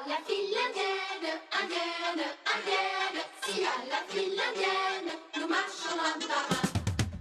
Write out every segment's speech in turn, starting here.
la file indienne, indienne, indienne. Si à la file indienne, nous marchons un par un.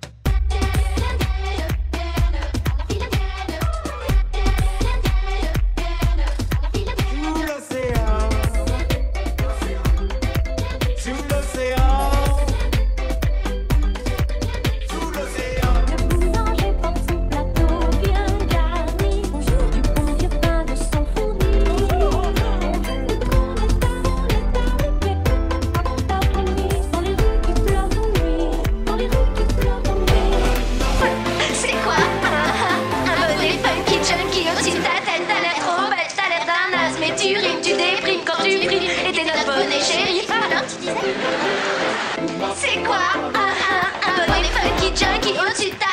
Tu rimes, tu déprimes quand tu frimes. Et t'es notre bonnet chéri. Alors tu disais, c'est quoi un bonnet funky junkie au-dessus de ta